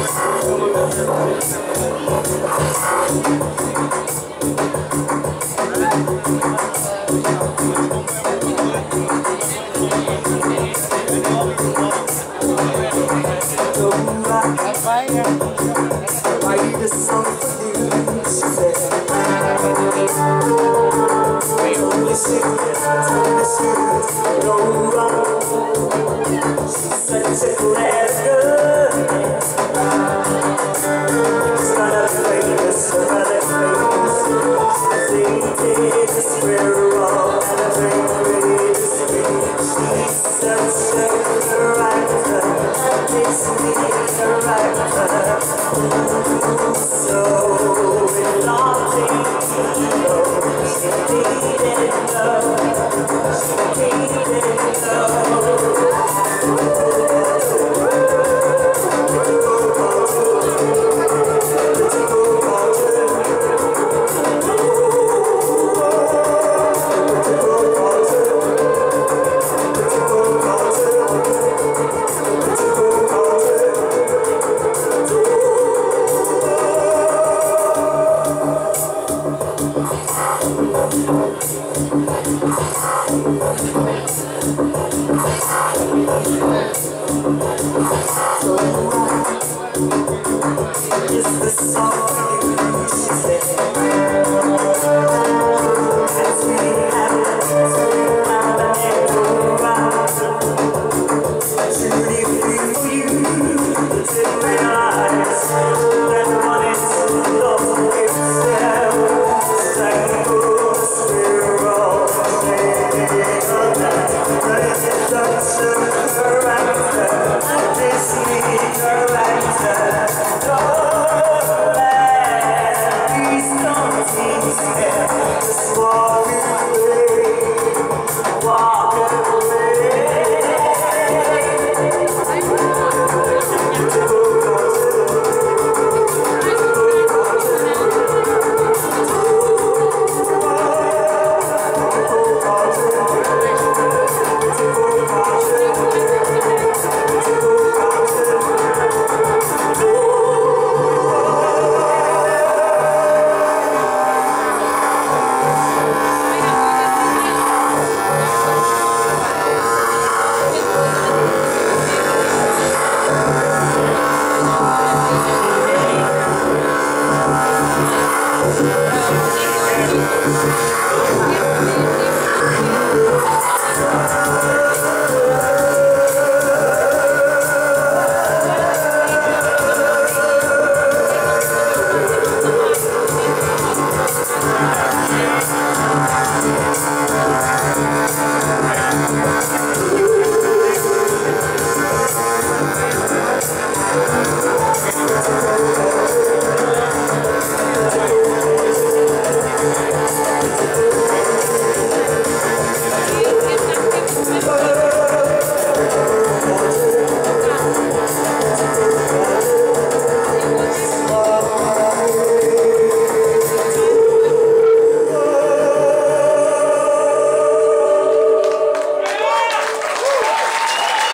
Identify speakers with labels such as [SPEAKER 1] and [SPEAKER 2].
[SPEAKER 1] Write a song for you, she said. Totally serious, no wrong. She said, take a letter. It's not a famous, but a famous. They swear all and a very She's such a writer, makes me a writer. So it's nothing to know. She needed love. She needed love. Is the song you said? As we have and go round, truly free for you to realize that one is love itself. Cycles we're all such a character, this is a character. Just walk away, walk away.